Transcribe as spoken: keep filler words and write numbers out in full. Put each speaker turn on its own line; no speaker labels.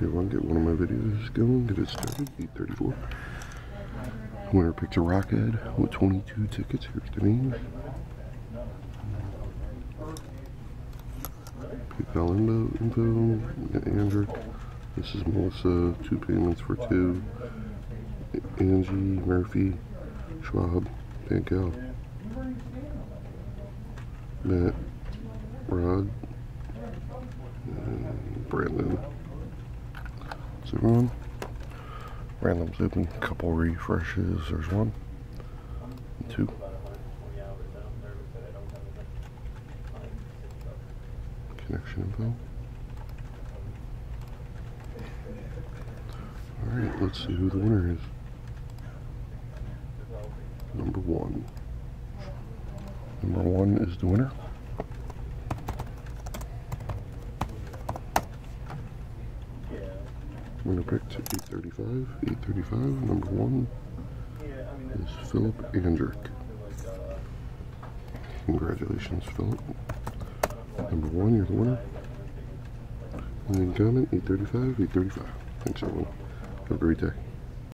see if I can get one of my videos going, get it started. eight thirty-four. Winner picked a Roc Head with twenty-two tickets. Here's the name. PayPal info, info. Andrew. This is Melissa. Two payments for two. Angie, Murphy, Schwab, Pankel, Matt, Rod, and Brandon. So everyone, random's open, couple refreshes, there's one, and two. Connection info. Alright, let's see who the winner is. Number one. Number one is the winner. Winner picked eight thirty-five. eight thirty-five. Number one is Philip Andrick. Congratulations, Philip. Number one, you're the winner. And then comment eight thirty-five, eight thirty-five. Thanks, everyone. Have a great day.